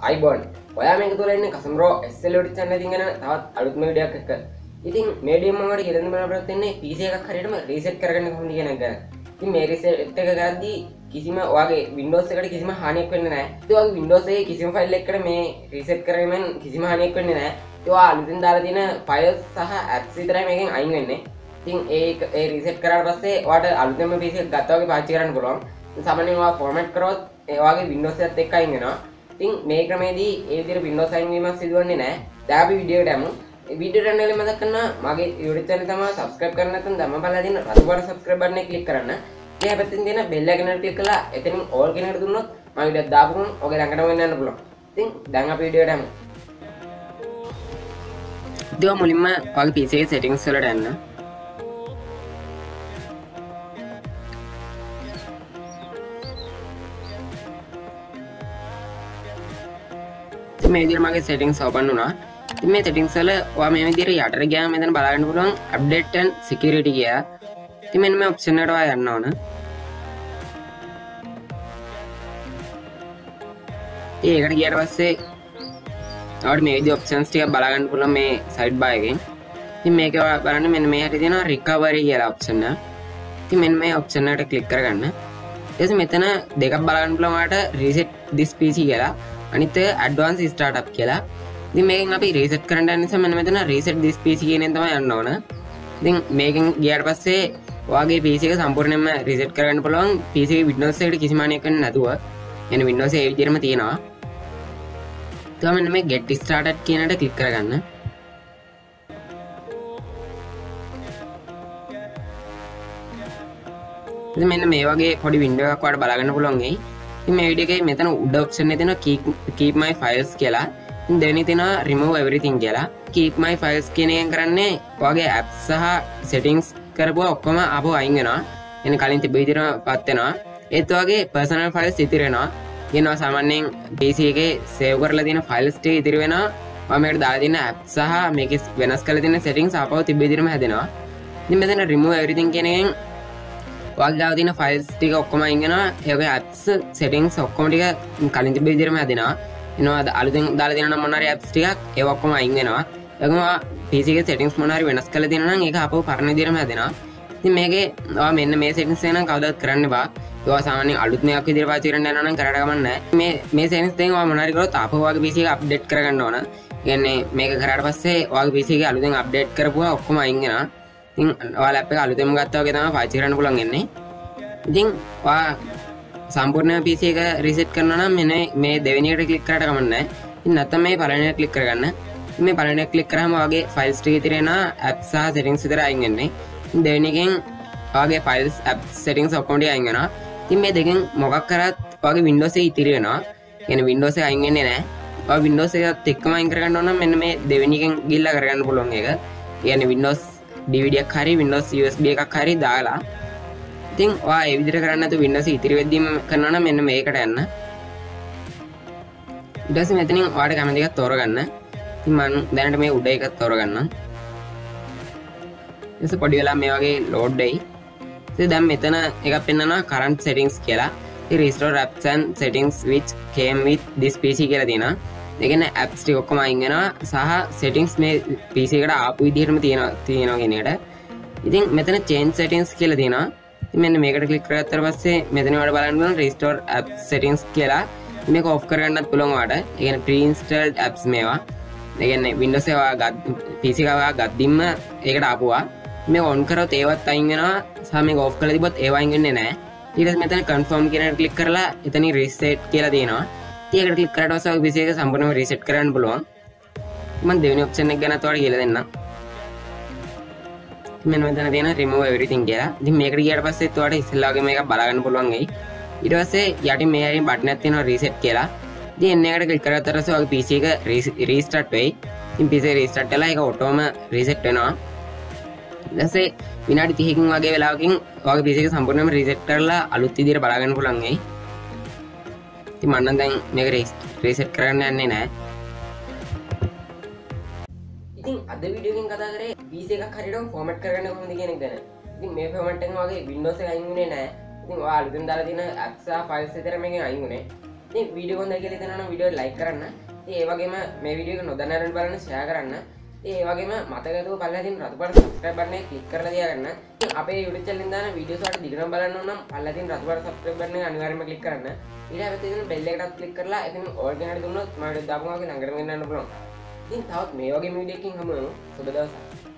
අයිබෝන් ඔයා මේක තුළ ඉන්නේ කසම්රෝ SL ඔඩි channel එකකින් එන තවත් අලුත්ම වීඩියෝ එකක් එක්ක. ඉතින් මේ ඩීම් මම ඔයාලට කියලා දෙන්න බලාපොරොත්තු වෙන්නේ PC එකක් හරියටම රීසෙට් කරගන්න කොහොමද කියන එක ගැන. ඉතින් මේ රීසෙට් එක කරද්දී කිසිම ඔයාගේ Windows එකට කිසිම හානියක් වෙන්නේ නැහැ. ඉතින් ඔයාගේ Windows එකේ කිසිම ෆයිල් එකකට මේ රීසෙට් කරගමන් කිසිම හානියක් වෙන්නේ නැහැ. ඉතින් ඔයා අලුතින් දාලා තියෙන ෆයිල්ස් සහ apps විතරයි මේකෙන් අයින් වෙන්නේ. ඉතින් ඒ රීසෙට් කරාට පස්සේ ඔයාට අලුතෙන්ම PC එක ගත්තා වගේ පාවිච්චි කරන්න පුළුවන්. සාමාන්‍යයෙන් ඔයා ෆෝමැට් කරොත් ඒ වගේ Windows එකත් එක්ක අයින් වෙනවා. ඉතින් මේ ක්‍රමයේදී ඒ විදිහට Windows අයින් වීමක් සිදුවන්නේ නැහැ. දැන් අපි වීඩියෝ එකට යමු. මේ වීඩියෝ එක යනකම් මතක් කරන්න මගේ YouTube channel තමයි subscribe කරන්න නැත්නම් දැම්ම බලලා තියෙන රතු පාට subscribe button එක click කරන්න. ඊට පැත්තෙන් තියෙන bell icon එක click කරලා එතනින් all කියන එකට දුන්නොත් මම වීඩියෝ දාපුවම ඔගේ ළඟටම වෙන්න යන්න පුළුවන්. ඉතින් දැන් අපි වීඩියෝ එකට යමු. ඉතින් මුලින්ම ඔයාගේ PC එකේ settings වලට යන්න. මේ විදිහට මගේ settings open වුණා. ඉතින් මේ settings වල ඔයා මේ විදිහට යටට ගියාම මෙතන බලන්න පුළුවන් update and security කියලා. ඉතින් මෙන්න මේ option එකට ඔයා යන්න ඕන. ඒකට ගියාට පස්සේ ඔයාලට මේ විදිහේ options ටික බලන්න පුළුවන් මේ side bar එකෙන්. ඉතින් මේක ඔයා බලන්න මෙන්න මේ හැටි තියෙනවා recovery කියලා option එක. ඉතින් මෙන්න මේ option එකට click කරගන්න. ඊට පස්සේ මෙතන දෙකක් බලන්න පුළුවන් ඔයාලට reset this PC කියලා. අනිත් එක advanced startup කියලා. ඉතින් මේකෙන් අපි reset කරන්න යන නිසා මෙන්න මෙතන reset this PC කියන එක තමයි යන්න ඕන. ඉතින් මේකෙන් ගියාට පස්සේ ඔයාගේ PC එක සම්පූර්ණයෙන්ම reset කරගන්න පුළුවන්. PC එකේ Windows එකට කිසිම හානියක් වෙන්නේ නැතුව. එන Windows ඒ විදිහටම තියෙනවා. ඊට මෙන්න මේ get started කියන එකට click කරගන්න. ඉතින් මෙන්න මේ වගේ පොඩි window එකක් ඔයාලට බලා ගන්න පුළුවන් වෙයි. ඉතින් මේ වීඩියෝ එකේ මෙතන උඩ ඔප්ෂන් එකේ තියෙනවා keep my files කියලා. ඉතින් දෙවෙනි තියෙනවා remove everything කියලා. keep my files කියන එකෙන් කරන්නේ ඔයාගේ apps සහ settings කරපුවා ඔක්කොම ආපහු අයින් වෙනවා. එන කලින් තිබ්බ විදිහටමපත් වෙනවා. ඒත් ඔයාගේ personal files ඉතිරි වෙනවා. කියනවා සාමාන්‍යයෙන් PC එකේ save කරලා තියෙන files ටික ඉතිරි වෙනවා. ඔයා මේකට දාලා තියෙන apps සහ මේකේ වෙනස් කරලා තියෙන settings ආපහු තිබ්බ විදිහටම හැදෙනවා. ඉතින් මෙතන remove everything කියන එකෙන් ඔයාගේ දාලා තියෙන files ටික ඔක්කොම අයින් වෙනවා. ඒකේ apps settings ඔක්කොම ටික කලින් තිබ්බ විදිහටම හැදෙනවා. එනවා අලුතෙන් දාලා තියෙන මොන හරි apps ටිකක් ඒව ඔක්කොම අයින් වෙනවා. ඒකම PC එකේ settings මොන හරි වෙනස් කරලා තියෙනවා නම් ඒක ආපහු පරණ විදිහටම හැදෙනවා. ඉතින් මේකේ ඔයා මෙන්න මේ settings එක නම් කවදාවත් කරන්න එපා. ඒවා සාමාන්‍යයෙන් අලුත් මේක් විදිහට පාවිච්චි කරන්න යනවා නම් කරාට ගමන් නැහැ. මේ settings දෙකෙන් ඔයා මොන හරි කරොත් ආපහු ඔයාගේ PC එක update කරගන්න ඕන. කියන්නේ මේක කරාට පස්සේ ඔයාගේ PC එකේ අලුතෙන් update කරපුවා ඔක්කොම අයින් වෙනවා. ඉතින් ඔයාලා app එක අලුතෙන්ම ගත්තා වගේ තමයි පාවිච්චි කරන්න පුළුවන් වෙන්නේ. ඉතින් ඔයා සම්පූර්ණ PC එක රීසෙට් කරනවා නම් මෙන්න මේ දෙවෙනි එකට ක්ලික් කරාට කමක් නැහැ. ඉතින් නැත්නම් මේ පළවෙනි එකට ක්ලික් කරගන්න. මේ පළවෙනි එකට ක්ලික් කරාම ඔයාගේ files ටික ඉතිරි වෙනවා apps සහ settings විතර අයින් වෙන්නේ. ඉතින් දෙවෙනි එකෙන් ඔයාගේ files apps settings ඔක්කොම ටික අයින් වෙනවා. ඉතින් මේ දෙකෙන් මොකක් කරත් ඔයාගේ Windows එක ඉතිරි වෙනවා. කියන්නේ Windows එක අයින් වෙන්නේ නැහැ. ඔයා Windows එකත් එක්කම අයින් කරගන්න ඕන නම් මෙන්න මේ දෙවෙනි එකෙන් ගිහිල්ලා කරගන්න පුළුවන් එක. කියන්නේ Windows DVD එකක් හරි Windows USB එකක් හරි දාලා ඉතින් ඔයා ඒ විදිහට කරන්නේ නැතුව Windows ඉතිරි වෙද්දීම කරනවා නම් මෙන්න මේකට යන්න. ඊට පස්සේ මෙතනින් ඔයාලට කැමති එකක් තෝරගන්න. ඉතින් මම දැනට මේ උඩ එකක් තෝරගන්නම්. ඊට පොඩි වෙලා මේ වගේ load වෙයි. ඉතින් දැන් මෙතන එකක් පෙන්නනවා current settings කියලා. ඉතින් restore apps and settings which came with this PC කියලා තියෙනවා. ඒ කියන්නේ apps ටික ඔක්කොම අයින් වෙනවා සහ settings මේ PC එකට ආපු විදිහටම තියෙනවා කියන එකට. ඉතින් මෙතන change settings කියලා තියෙනවා. මෙන්න මේකට ක්ලික් කරගත්තාට පස්සේ මෙතන ඔයාලට බලන්න පුළුවන් restore app settings කියලා. මේක off කරගන්නත් පුළුවන් ඔයාලට. ඒ කියන්නේ pre-installed apps මේවා. ඒ කියන්නේ Windows එක ඔයා PC එක ඔයා ගද්දින්ම ඒකට ආපුවා. මේක on කරොත් ඒවත් අයින් වෙනවා. සහ මේක off කරලා තිබ්බොත් ඒව අයින් වෙන්නේ නැහැ. ඊට පස්සේ මෙතන confirm කියන එකට ක්ලික් කරලා එතනින් reset කියලා තියෙනවා. ඉතින් ඒකට ක්ලික් කරාට පස්සේ ඔයාගේ PC එක සම්පූර්ණයෙන්ම reset කරන්න පුළුවන්. මම දෙවෙනි option එක ගැනත් ඔයාලට කියලා දෙන්නම්. මෙන්න මෙතන තියෙන remove everything කියලා. ඉතින් මේකට ගියාට පස්සේ ඔයාලට ඉස්සෙල්ලා වගේ මේක බලා ගන්න පුළුවන් වෙයි. ඊට පස්සේ යටින් මේ හරින් බටන් එකක් තියෙනවා reset කියලා. ඉතින් එන්න එකට ක්ලික් කරාට පස්සේ ඔයාගේ PC එක restart වෙයි. ඉතින් PC එක restart වෙලා ඒක ඔටෝම reset වෙනවා. ඊට පස්සේ විනාඩි 30කින් වගේ වෙලාවකින් ඔයාගේ PC එක සම්පූර්ණයෙන්ම reset කරලා අලුත් විදිහට බලා ගන්න පුළුවන් වෙයි. ඉතින් මම නම් දැන් මේක reset කරන්න යන්නේ නැහැ. ඉතින් අද වීඩියෝ එකෙන් කතා කරේ PC එකක් හරියටම ෆෝමැට් කරගන්න කොහොමද කියන එක ගැන. ඉතින් මේ ෆෝමැට් එකෙන් වගේ Windows එක අයින් වුණේ නැහැ. ඉතින් ඔයා අලුතෙන් දාලා තියෙන apps සහ files විතර මේකෙන් අයින් වුණේ. ඉතින් වීඩියෝ හොඳයි කියලා හිතනවා නම් වීඩියෝ ලයික් කරන්න. ඉතින් ඒ වගේම මේ වීඩියෝ එක නොදන්නවරුන් බලන්න ෂෙයා කරන්න. ඉතින් ඒ වගේම මතකතුව පල්ලා තියෙන රතු පාට subscribe button එක click කරලා තියාගන්න. ඉතින් අපේ YouTube channel එකෙන් දාන වීඩියෝස් වලට දිගටම බලන්න ඕන නම් පල්ලා තියෙන රතු පාට subscribe button එක අනිවාර්යයෙන්ම click කරන්න. ඊට පස්සේ තියෙන bell එකටත් click කරලා එතන all කෙනාට දුන්නොත් මම දාපු ගමන් ළඟටම එන්න පුළුවන්. ඉතින් තවත් මේ වගේ වීඩියෝ එකකින් හමු වෙමු. සුබ දවසක්.